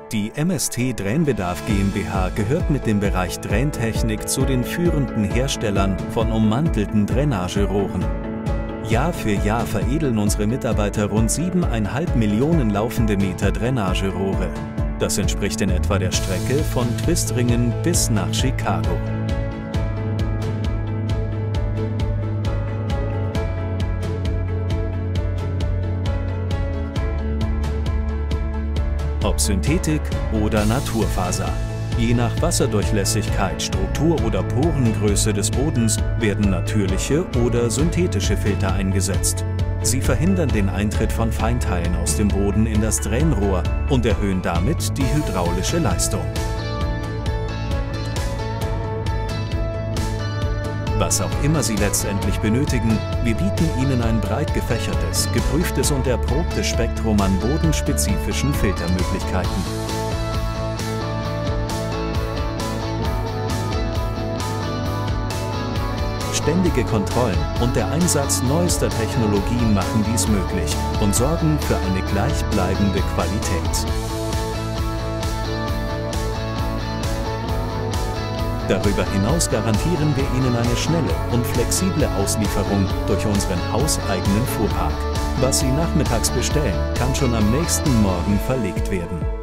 Die MST Drainbedarf GmbH gehört mit dem Bereich Draintechnik zu den führenden Herstellern von ummantelten Drainagerohren. Jahr für Jahr veredeln unsere Mitarbeiter rund 7,5 Millionen laufende Meter Drainagerohre. Das entspricht in etwa der Strecke von Twistringen bis nach Chicago. Ob Synthetik oder Naturfaser. Je nach Wasserdurchlässigkeit, Struktur oder Porengröße des Bodens werden natürliche oder synthetische Filter eingesetzt. Sie verhindern den Eintritt von Feinteilen aus dem Boden in das Drainrohr und erhöhen damit die hydraulische Leistung. Was auch immer Sie letztendlich benötigen, wir bieten Ihnen ein breit gefächertes, geprüftes und erprobtes Spektrum an bodenspezifischen Filtermöglichkeiten. Ständige Kontrollen und der Einsatz neuester Technologien machen dies möglich und sorgen für eine gleichbleibende Qualität. Darüber hinaus garantieren wir Ihnen eine schnelle und flexible Auslieferung durch unseren hauseigenen Fuhrpark. Was Sie nachmittags bestellen, kann schon am nächsten Morgen verlegt werden.